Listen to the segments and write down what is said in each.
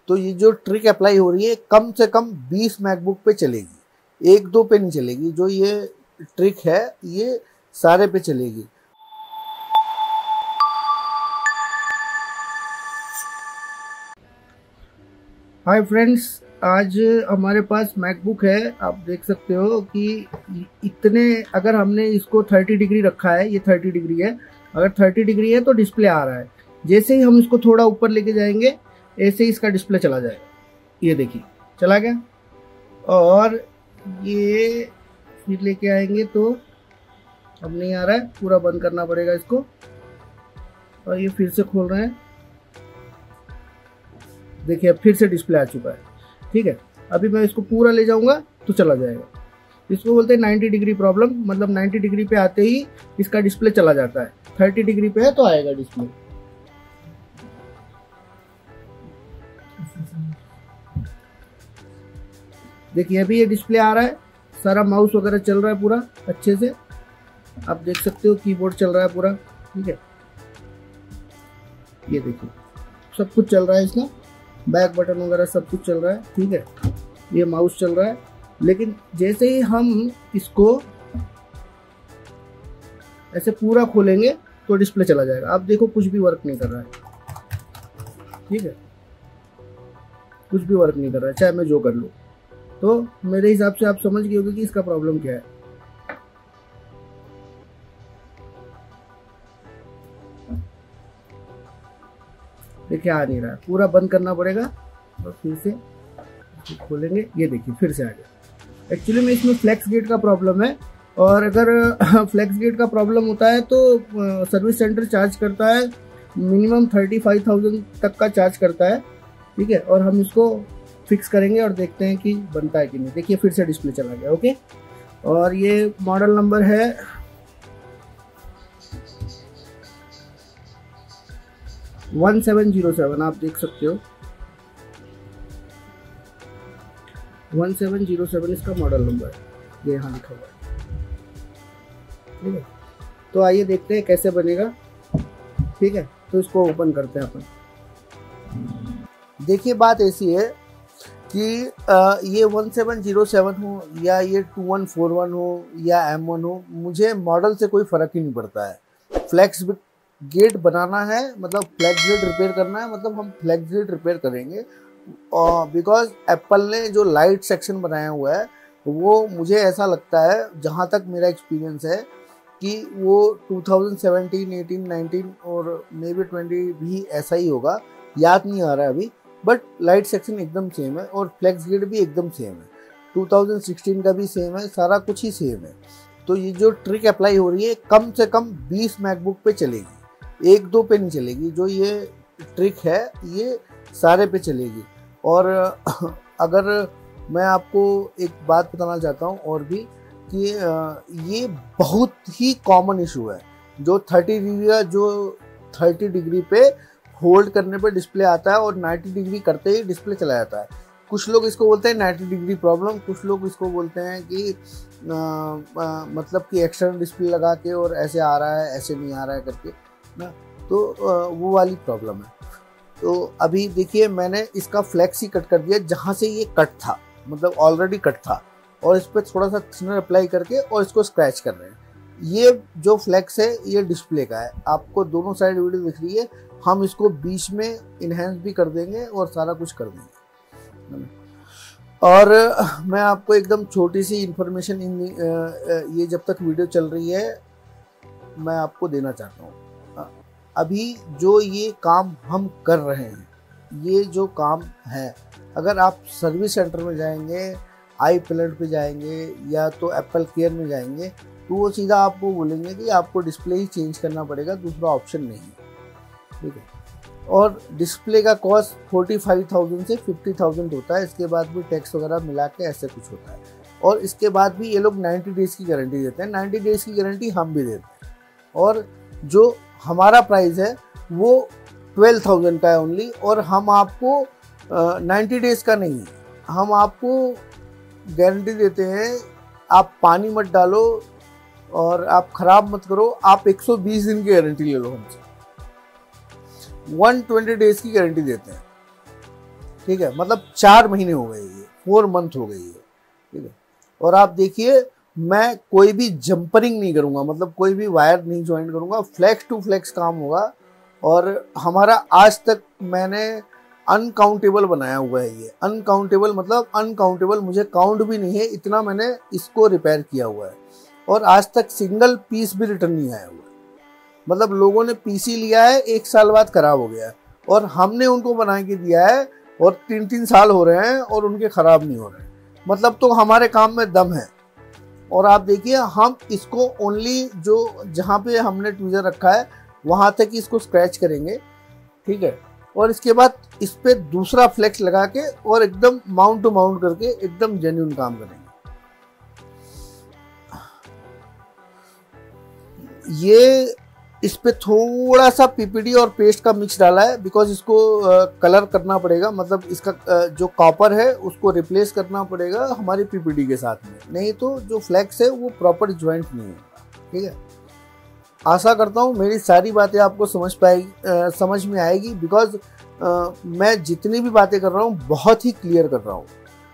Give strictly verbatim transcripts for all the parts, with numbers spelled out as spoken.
तो ये जो ट्रिक अप्लाई हो रही है कम से कम बीस मैकबुक पे चलेगी, एक दो पे नहीं चलेगी। जो ये ट्रिक है ये सारे पे चलेगी। हाय फ्रेंड्स, आज हमारे पास मैकबुक है। आप देख सकते हो कि इतने, अगर हमने इसको तीस डिग्री रखा है, ये तीस डिग्री है, अगर तीस डिग्री है तो डिस्प्ले आ रहा है। जैसे ही हम इसको थोड़ा ऊपर लेके जाएंगे ऐसे ही इसका डिस्प्ले चला जाएगा। ये देखिए चला गया। और ये फिर लेके आएंगे तो अब नहीं आ रहा है, पूरा बंद करना पड़ेगा इसको। और ये फिर से खोल रहे हैं, देखिए अब फिर से डिस्प्ले आ चुका है। ठीक है, अभी मैं इसको पूरा ले जाऊंगा तो चला जाएगा। इसको बोलते हैं नब्बे डिग्री प्रॉब्लम, मतलब नब्बे डिग्री पे आते ही इसका डिस्प्ले चला जाता है। तीस डिग्री पे है तो आएगा डिस्प्ले। देखिए अभी ये डिस्प्ले आ रहा है, सारा माउस वगैरह चल रहा है पूरा अच्छे से। आप देख सकते हो कीबोर्ड चल रहा है पूरा। ठीक है, ये देखिए सब कुछ चल रहा है इसका, बैक बटन वगैरह सब कुछ चल रहा है। ठीक है, ये माउस चल रहा है। लेकिन जैसे ही हम इसको ऐसे पूरा खोलेंगे तो डिस्प्ले चला जाएगा। आप देखो कुछ भी वर्क नहीं कर रहा है। ठीक है, कुछ भी वर्क नहीं कर रहा है, चाहे मैं जो कर लूँ। तो मेरे हिसाब से आप समझ गए होंगे कि इसका प्रॉब्लम क्या है। देखिए आ नहीं रहा है, पूरा बंद करना पड़ेगा और फिर से खोलेंगे। ये देखिए फिर से आ गया। एक्चुअली में इसमें फ्लैक्स गेट का प्रॉब्लम है, और अगर फ्लैक्स गेट का प्रॉब्लम होता है तो सर्विस सेंटर चार्ज करता है, मिनिमम थर्टी फाइव थाउजेंड तक का चार्ज करता है। ठीक है, और हम इसको फिक्स करेंगे और देखते हैं कि बनता है कि नहीं। देखिए फिर से डिस्प्ले चला गया। ओके, और ये मॉडल नंबर है वन सेवन जीरो सेवन। आप देख सकते हो वन सेवन जीरो सेवन इसका मॉडल नंबर है, ये यहाँ लिखा हुआ है। ठीक है, तो आइए देखते हैं कैसे बनेगा। ठीक है, तो इसको ओपन करते हैं अपन। देखिए बात ऐसी है कि आ, ये वन सेवन जीरो सेवन हो या ये टू वन फोर वन हो या एम वन हो, मुझे मॉडल से कोई फ़र्क ही नहीं पड़ता है। फ्लैक्स गेट बनाना है, मतलब फ्लैक्स गेट रिपेयर करना है, मतलब हम फ्लैक्स गेट रिपेयर करेंगे। और बिकॉज एप्पल ने जो लाइट सेक्शन बनाया हुआ है वो मुझे ऐसा लगता है, जहाँ तक मेरा एक्सपीरियंस है, कि वो two thousand seventeen, eighteen, nineteen और मे बी ट्वेंटी भी ऐसा ही होगा, याद नहीं आ रहा है अभी। बट लाइट सेक्शन एकदम सेम है और फ्लैक्स गेट भी एकदम सेम है। टू थाउजेंड सिक्सटीन का भी सेम है, सारा कुछ ही सेम है। तो ये जो ट्रिक अप्लाई हो रही है कम से कम बीस मैकबुक पे चलेगी, एक दो पे नहीं चलेगी। जो ये ट्रिक है ये सारे पे चलेगी। और अगर मैं आपको एक बात बताना चाहता हूँ और भी, कि ये बहुत ही कॉमन इशू है। जो थर्टी डिग्री का जो थर्टी डिग्री पे होल्ड करने पे डिस्प्ले आता है और नाइन्टी डिग्री करते ही डिस्प्ले चला जाता है। कुछ लोग इसको बोलते हैं नाइन्टी डिग्री प्रॉब्लम, कुछ लोग इसको बोलते हैं कि आ, आ, मतलब कि एक्सटर्नल डिस्प्ले लगा के और ऐसे आ रहा है ऐसे नहीं आ रहा है करके ना, तो आ, वो वाली प्रॉब्लम है। तो अभी देखिए मैंने इसका फ्लैक्स ही कट कर दिया जहाँ से ये कट था, मतलब ऑलरेडी कट था, और इस पर थोड़ा सा थिनर अप्लाई करके और इसको स्क्रैच कर रहे हैं। ये जो फ्लैक्स है ये डिस्प्ले का है, आपको दोनों साइड वीडियो दिख रही है। हम इसको बीच में इन्हेंस भी कर देंगे और सारा कुछ कर देंगे। और मैं आपको एकदम छोटी सी इंफॉर्मेशन इन ये जब तक वीडियो चल रही है मैं आपको देना चाहता हूँ। अभी जो ये काम हम कर रहे हैं, ये जो काम है, अगर आप सर्विस सेंटर में जाएंगे, आई प्लेट पे जाएंगे या तो एप्पल केयर में जाएंगे, तो वो सीधा आपको बोलेंगे कि आपको डिस्प्ले ही चेंज करना पड़ेगा, दूसरा ऑप्शन नहीं है। ठीक है, और डिस्प्ले का कॉस्ट फोर्टी फाइव थाउजेंड से फिफ्टी थाउजेंड होता है। इसके बाद भी टैक्स वगैरह मिला के ऐसे कुछ होता है। और इसके बाद भी ये लोग नाइन्टी डेज़ की गारंटी देते हैं। नाइन्टी डेज़ की गारंटी हम भी देते हैं। और जो हमारा प्राइस है वो ट्वेल्व थाउजेंड का है ओनली, और हम आपको नाइन्टी डेज़ का नहीं है, हम आपको गारंटी देते हैं। आप पानी मत डालो और आप ख़राब मत करो, आप एक सौ बीस दिन की गारंटी ले लो हमसे, वन ट्वेंटी डेज़ की गारंटी देते हैं। ठीक है, मतलब चार महीने हो गए, ये फोर मंथ हो गई है, ठीक है। और आप देखिए मैं कोई भी जंपरिंग नहीं करूँगा, मतलब कोई भी वायर नहीं ज्वाइन करूँगा, फ्लेक्स टू फ्लेक्स काम होगा। और हमारा आज तक मैंने अनकाउंटेबल बनाया हुआ है, ये अनकाउंटेबल मतलब अनकाउंटेबल, मुझे काउंट भी नहीं है, इतना मैंने इसको रिपेयर किया हुआ है। और आज तक सिंगल पीस भी रिटर्न नहीं आया हुआ है। मतलब लोगों ने पीसी लिया है, एक साल बाद खराब हो गया है, और हमने उनको बना के दिया है और तीन तीन साल हो रहे हैं और उनके खराब नहीं हो रहे हैं। मतलब तो हमारे काम में दम है। और आप देखिए हम इसको ओनली जो जहाँ पे हमने ट्वीजर रखा है वहाँ तक ही इसको स्क्रैच करेंगे, ठीक है। और इसके बाद इस पे दूसरा फ्लेक्स लगा के और एकदम माउंट टू माउंट करके एकदम जेन्युइन काम करेंगे। ये इस पे थोड़ा सा पीपीडी और पेस्ट का मिक्स डाला है, बिकॉज इसको कलर करना पड़ेगा, मतलब इसका जो कॉपर है उसको रिप्लेस करना पड़ेगा हमारी पीपीडी के साथ में, नहीं तो जो फ्लेक्स है वो प्रॉपर ज्वाइंट नहीं होगा, ठीक है। आशा करता हूँ मेरी सारी बातें आपको समझ पाएगी, समझ में आएगी, बिकॉज मैं जितनी भी बातें कर रहा हूँ बहुत ही क्लियर कर रहा हूँ।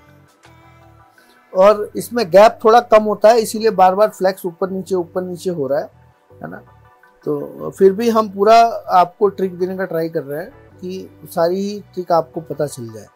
और इसमें गैप थोड़ा कम होता है, इसीलिए बार बार फ्लेक्स ऊपर नीचे ऊपर नीचे हो रहा है है ना। तो फिर भी हम पूरा आपको ट्रिक देने का ट्राई कर रहे हैं कि सारी ही ट्रिक आपको पता चल जाए।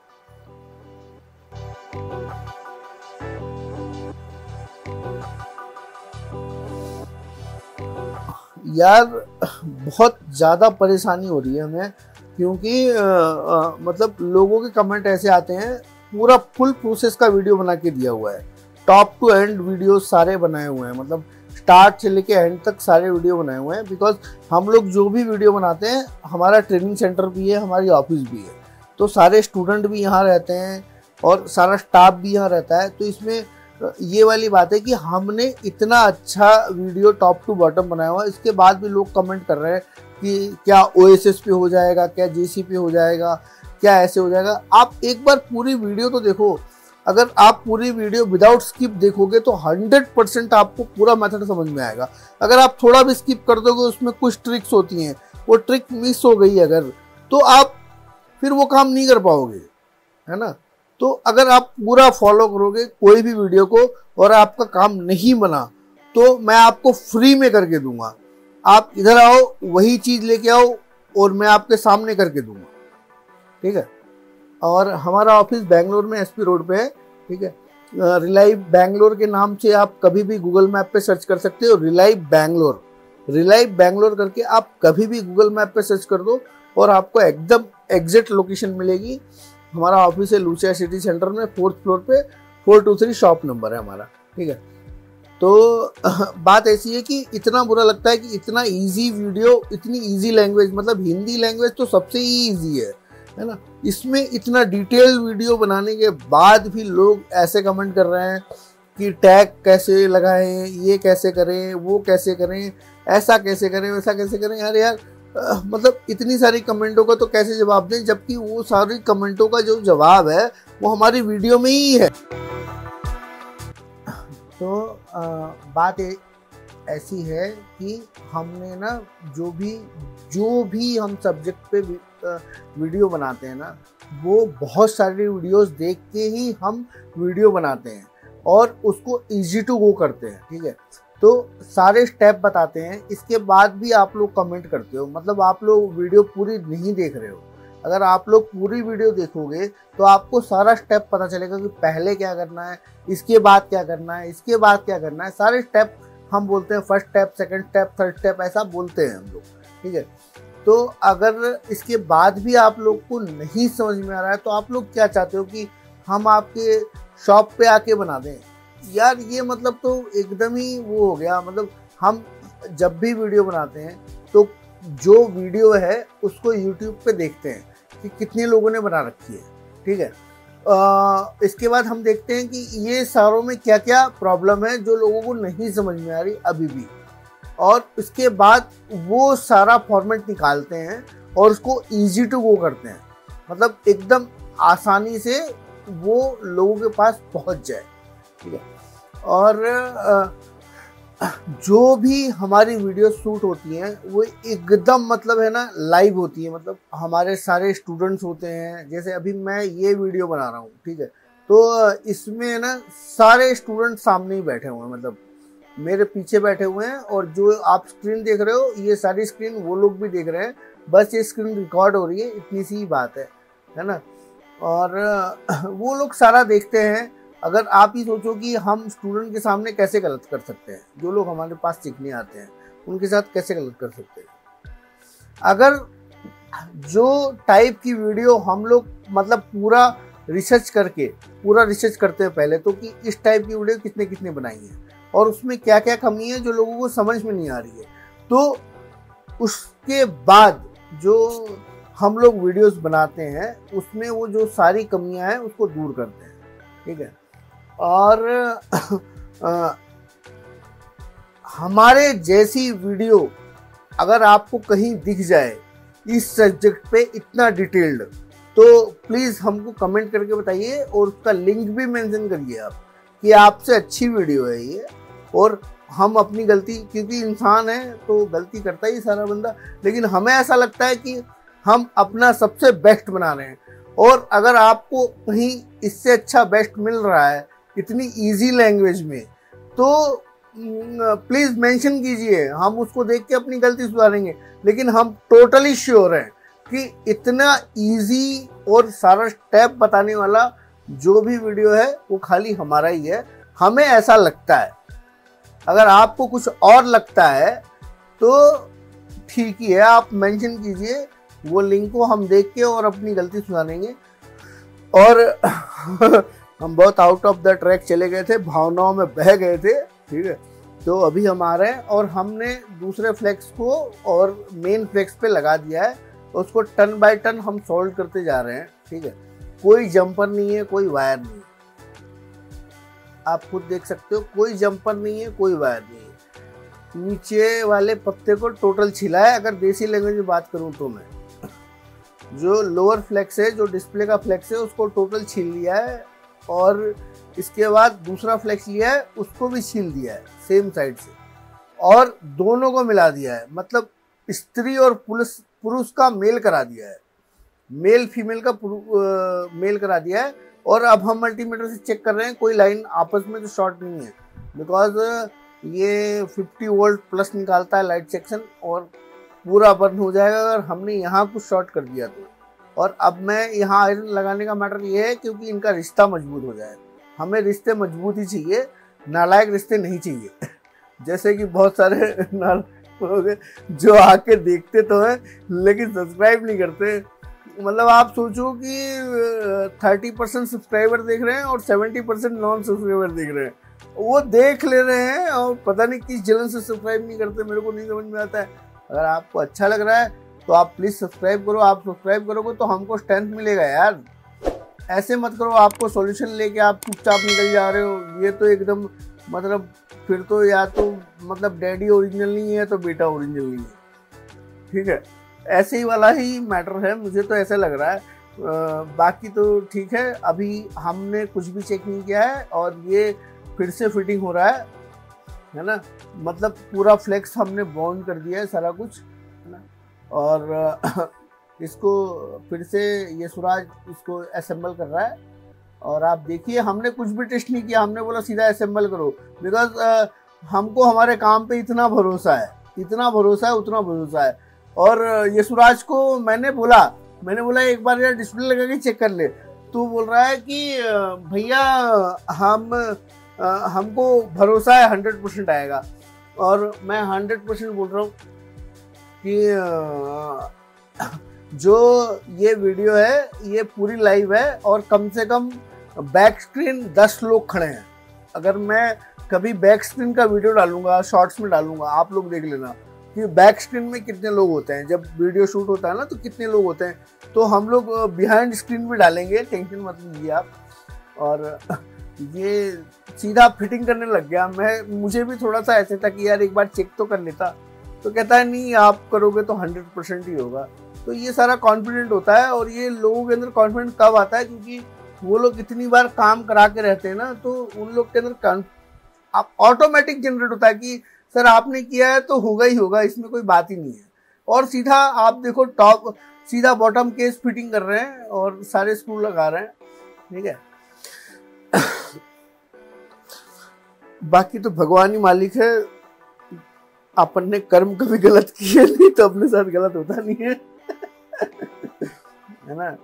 यार बहुत ज़्यादा परेशानी हो रही है हमें, क्योंकि आ, आ, मतलब लोगों के कमेंट ऐसे आते हैं, पूरा फुल प्रोसेस का वीडियो बना के दिया हुआ है, टॉप टू एंड वीडियो सारे बनाए हुए हैं, मतलब स्टार्ट से लेके एंड तक सारे वीडियो बनाए हुए हैं। बिकॉज हम लोग जो भी वीडियो बनाते हैं, हमारा ट्रेनिंग सेंटर भी है, हमारी ऑफिस भी है, तो सारे स्टूडेंट भी यहाँ रहते हैं और सारा स्टाफ भी यहाँ रहता है। तो इसमें ये वाली बात है कि हमने इतना अच्छा वीडियो टॉप टू बॉटम बनाया हुआ है, इसके बाद भी लोग कमेंट कर रहे हैं कि क्या ओएसएस पे हो जाएगा, क्या जेसी पे हो जाएगा, क्या ऐसे हो जाएगा। आप एक बार पूरी वीडियो तो देखो, अगर आप पूरी वीडियो विदाउट स्किप देखोगे तो हंड्रेड परसेंट आपको पूरा मेथड समझ में आएगा। अगर आप थोड़ा भी स्किप कर दोगे, उसमें कुछ ट्रिक्स होती हैं, वो ट्रिक मिस हो गई अगर, तो आप फिर वो काम नहीं कर पाओगे, है ना। तो अगर आप पूरा फॉलो करोगे कोई भी वीडियो को और आपका काम नहीं बना, तो मैं आपको फ्री में करके दूंगा। आप इधर आओ, वही चीज़ लेके आओ और मैं आपके सामने करके दूंगा, ठीक है। और हमारा ऑफिस बेंगलोर में एसपी रोड पे है, ठीक है। रिलाइव बेंगलोर के नाम से आप कभी भी गूगल मैप पे सर्च कर सकते हो, रिलाइव बेंगलोर, रिलाइव बेंगलोर करके आप कभी भी गूगल मैप पे सर्च कर दो और आपको एकदम एग्जैक्ट लोकेशन मिलेगी। हमारा ऑफिस है लूसिया सिटी सेंटर में, फोर्थ फ्लोर पे, four two three shop number है हमारा, ठीक है। तो बात ऐसी है कि इतना बुरा लगता है कि इतना इजी वीडियो, इतनी इजी लैंग्वेज, मतलब हिंदी लैंग्वेज तो सबसे ही इजी है है ना, इसमें इतना डिटेल वीडियो बनाने के बाद भी लोग ऐसे कमेंट कर रहे हैं कि टैग कैसे लगाएं, ये कैसे करें, वो कैसे करें, ऐसा कैसे करें, वैसा कैसे करें। यार यार आ, मतलब इतनी सारी कमेंटों का तो कैसे जवाब दें, जबकि वो सारी कमेंटों का जो जवाब है वो हमारी वीडियो में ही है। तो आ, बात ऐसी है कि हमने ना जो भी जो भी हम सब्जेक्ट पे वीडियो बनाते हैं ना, वो बहुत सारी वीडियोस देख के ही हम वीडियो बनाते हैं और उसको इजी टू गो करते हैं, ठीक है। तो सारे स्टेप बताते हैं, इसके बाद भी आप लोग कमेंट करते हो, मतलब आप लोग वीडियो पूरी नहीं देख रहे हो। अगर आप लोग पूरी वीडियो देखोगे तो आपको सारा स्टेप पता चलेगा कि पहले क्या करना है, इसके बाद क्या करना है, इसके बाद क्या करना है। सारे स्टेप हम बोलते हैं, first step, second step, third step, ऐसा बोलते हैं हम लोग, ठीक है। तो अगर इसके बाद भी आप लोग को नहीं समझ में आ रहा है तो आप लोग क्या चाहते हो कि हम आपके शॉप पे आके बना दें? यार ये मतलब तो एकदम ही वो हो गया। मतलब हम जब भी वीडियो बनाते हैं तो जो वीडियो है उसको यूट्यूब पे देखते हैं कि कितने लोगों ने बना रखी है, ठीक है। आ, इसके बाद हम देखते हैं कि ये सारों में क्या क्या प्रॉब्लम है जो लोगों को नहीं समझ में आ रही अभी भी, और इसके बाद वो सारा फॉर्मेट निकालते हैं और उसको इजी टू गो करते हैं, मतलब एकदम आसानी से वो लोगों के पास पहुंच जाए, ठीक है। और जो भी हमारी वीडियो शूट होती हैं वो एकदम मतलब है ना लाइव होती है। मतलब हमारे सारे स्टूडेंट्स होते हैं, जैसे अभी मैं ये वीडियो बना रहा हूँ, ठीक है, तो इसमें ना सारे स्टूडेंट सामने ही बैठे हुए हैं, मतलब मेरे पीछे बैठे हुए हैं, और जो आप स्क्रीन देख रहे हो ये सारी स्क्रीन वो लोग भी देख रहे हैं, बस ये स्क्रीन रिकॉर्ड हो रही है, इतनी सी बात है है ना। और वो लोग सारा देखते हैं। अगर आप ही सोचो कि हम स्टूडेंट के सामने कैसे गलत कर सकते हैं, जो लोग हमारे पास सीखने आते हैं उनके साथ कैसे गलत कर सकते हैं। अगर जो टाइप की वीडियो हम लोग मतलब पूरा रिसर्च करके पूरा रिसर्च करते हैं पहले तो, कि इस टाइप की वीडियो कितने कितने बनाई है और उसमें क्या क्या कमी है जो लोगों को समझ में नहीं आ रही है, तो उसके बाद जो हम लोग वीडियोस बनाते हैं उसमें वो जो सारी कमियां हैं उसको दूर करते हैं, ठीक है। और आ, हमारे जैसी वीडियो अगर आपको कहीं दिख जाए इस सब्जेक्ट पे इतना डिटेल्ड, तो प्लीज़ हमको कमेंट करके बताइए और उसका लिंक भी मेंशन करिए आप कि आपसे अच्छी वीडियो है ये। और हम अपनी गलती, क्योंकि इंसान है तो गलती करता ही सारा बंदा, लेकिन हमें ऐसा लगता है कि हम अपना सबसे बेस्ट बना रहे हैं। और अगर आपको कहीं इससे अच्छा बेस्ट मिल रहा है इतनी इजी लैंग्वेज में, तो प्लीज़ मेंशन कीजिए, हम उसको देख के अपनी गलती सुधारेंगे। लेकिन हम टोटली श्योर हैं कि इतना इजी और सारा स्टेप बताने वाला जो भी वीडियो है वो खाली हमारा ही है, हमें ऐसा लगता है। अगर आपको कुछ और लगता है तो ठीक ही है, आप मेंशन कीजिए, वो लिंक को हम देख के और अपनी गलती सुधारेंगे। और हम बहुत आउट ऑफ द ट्रैक चले गए थे, भावनाओं में बह गए थे, ठीक है। तो अभी हम आ रहे हैं और हमने दूसरे फ्लेक्स को और मेन फ्लेक्स पे लगा दिया है, उसको टर्न बाय टर्न हम सॉल्व करते जा रहे हैं, ठीक है। कोई जंपर नहीं है, कोई वायर नहीं है, आप खुद देख सकते हो, कोई जंपर नहीं है, कोई वायर नहीं है। नीचे वाले पत्ते को टोटल छिला है, अगर देसी लैंग्वेज में बात करूं तो मैं, जो लोअर फ्लेक्स है, जो डिस्प्ले का फ्लेक्स है, उसको टोटल छील लिया है, और इसके बाद दूसरा फ्लेक्स लिया है, उसको भी छील दिया है सेम साइड से, और दोनों को मिला दिया है। मतलब स्त्री और पुरुष पुरुष का मेल करा दिया है, मेल फीमेल का मेल करा दिया है। और अब हम मल्टीमीटर से चेक कर रहे हैं, कोई लाइन आपस में तो शॉर्ट नहीं है, बिकॉज ये फिफ्टी वोल्ट प्लस निकालता है लाइट सेक्शन, और पूरा बंद हो जाएगा अगर हमने यहाँ कुछ शॉर्ट कर दिया तो। और अब मैं यहाँ आयरन लगाने का मैटर ये है क्योंकि इनका रिश्ता मजबूत हो जाए। हमें रिश्ते मजबूत ही चाहिए, नालायक रिश्ते नहीं चाहिए। जैसे कि बहुत सारे नालायक जो आके देखते तो हैं लेकिन सब्सक्राइब नहीं करते। मतलब आप सोचो कि थर्टी परसेंट सब्सक्राइबर देख रहे हैं और सेवेंटी परसेंट नॉन सब्सक्राइबर देख रहे हैं, वो देख ले रहे हैं और पता नहीं किस जलन से सब्सक्राइब नहीं करते, मेरे को नहीं समझ में आता है। अगर आपको अच्छा लग रहा है तो आप प्लीज़ सब्सक्राइब करो, आप सब्सक्राइब करोगे तो हमको स्ट्रेंथ मिलेगा यार। ऐसे मत करो आपको सॉल्यूशन लेके आप चुपचाप निकल जा रहे हो, ये तो एकदम मतलब फिर तो या तो मतलब डैडी ओरिजिनल नहीं है तो बेटा ओरिजिनल नहीं है, ठीक है। ऐसे ही वाला ही मैटर है, मुझे तो ऐसा लग रहा है। आ, बाकी तो ठीक है, अभी हमने कुछ भी चेक नहीं किया है और ये फिर से फिटिंग हो रहा है है ना। मतलब पूरा फ्लेक्स हमने बॉन्ड कर दिया है सारा कुछ, है ना। और इसको फिर से ये सूरज इसको असेंबल कर रहा है, और आप देखिए हमने कुछ भी टेस्ट नहीं किया, हमने बोला सीधा असेंबल करो, बिकॉज हमको हमारे काम पे इतना भरोसा है, इतना भरोसा है, उतना भरोसा है। और ये सूरज को मैंने बोला मैंने बोला एक बार यार डिस्प्ले लगा के चेक कर ले, तो बोल रहा है कि भैया हम हमको भरोसा है हंड्रेड परसेंट आएगा। और मैं हंड्रेड परसेंट बोल रहा हूँ कि जो ये वीडियो है ये पूरी लाइव है, और कम से कम बैक स्क्रीन दस लोग खड़े हैं। अगर मैं कभी बैक स्क्रीन का वीडियो डालूंगा, शॉर्ट्स में डालूंगा, आप लोग देख लेना कि बैक स्क्रीन में कितने लोग होते हैं। जब वीडियो शूट होता है ना तो कितने लोग होते हैं, तो हम लोग बिहाइंड स्क्रीन भी डालेंगे, टेंशन मत लीजिए आप। और ये सीधा फिटिंग करने लग गया। मैं मुझे भी थोड़ा सा ऐसे था कि यार एक बार चेक तो कर लेता, तो कहता है नहीं आप करोगे तो हंड्रेड परसेंट ही होगा। तो ये सारा कॉन्फिडेंट होता है, और ये लोगों के अंदर कॉन्फिडेंट कब आता है, क्योंकि वो लोग इतनी बार काम करा के रहते हैं ना, तो उन लोग के अंदर आप ऑटोमेटिक जनरेट होता है कि सर आपने किया है तो होगा ही होगा, इसमें कोई बात ही नहीं है। और सीधा आप देखो टॉप सीधा बॉटम केस फिटिंग कर रहे हैं और सारे स्क्रू लगा रहे हैं, ठीक है। बाकी तो भगवान ही मालिक है, अपन ने कर्म कभी गलत किए नहीं तो अपने साथ गलत होता नहीं है है ना।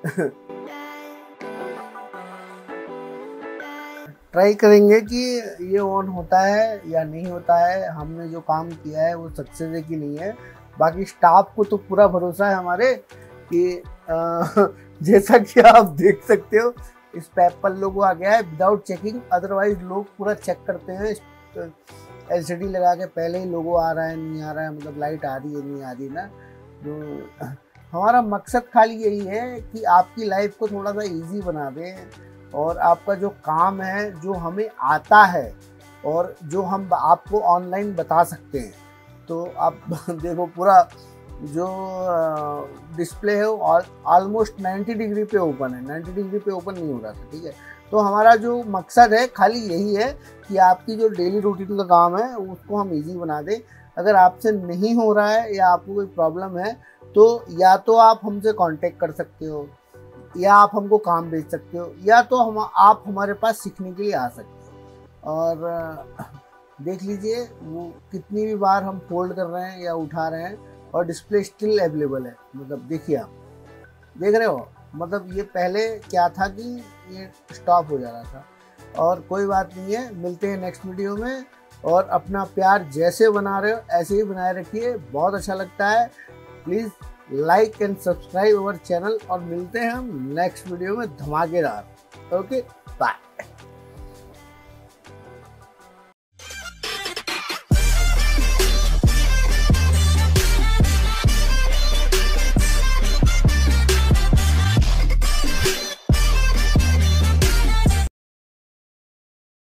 ट्राई करेंगे कि ये ऑन होता है या नहीं होता है, हमने जो काम किया है वो सक्सेस है कि नहीं है। बाकी स्टाफ को तो पूरा भरोसा है हमारे कि आ, जैसा कि आप देख सकते हो इस पैप पर लोगो आ गया है विदाउट चेकिंग, अदरवाइज लोग पूरा चेक करते हैं। एलसीडी लगा के पहले ही लोगो आ रहा है नहीं आ रहा है, मतलब लाइट आ रही है नहीं आ रही ना। जो हमारा मकसद खाली यही है कि आपकी लाइफ को थोड़ा सा इजी बना दें और आपका जो काम है जो हमें आता है और जो हम आपको ऑनलाइन बता सकते हैं। तो आप देखो पूरा जो डिस्प्ले है वो ऑलमोस्ट नाइन्टी डिग्री पे ओपन है, नाइन्टी डिग्री पे ओपन नहीं हो रहा था, ठीक है। तो हमारा जो मकसद है खाली यही है कि आपकी जो डेली रूटीन का काम है उसको हम इजी बना दें। अगर आपसे नहीं हो रहा है या आपको कोई प्रॉब्लम है तो या तो आप हमसे कांटेक्ट कर सकते हो या आप हमको काम भेज सकते हो या तो हम आप हमारे पास सीखने के लिए आ सकते हो। और देख लीजिए वो कितनी भी बार हम फोल्ड कर रहे हैं या उठा रहे हैं और डिस्प्ले स्टिल अवेलेबल है। मतलब देखिए आप देख रहे हो, मतलब ये पहले क्या था कि ये स्टॉप हो जा रहा था। और कोई बात नहीं है, मिलते हैं नेक्स्ट वीडियो में। और अपना प्यार जैसे बना रहे हो ऐसे ही बनाए रखिए, बहुत अच्छा लगता है। Please like and subscribe our channel और मिलते हैं हम नेक्स्ट वीडियो में धमाकेदार। Okay bye.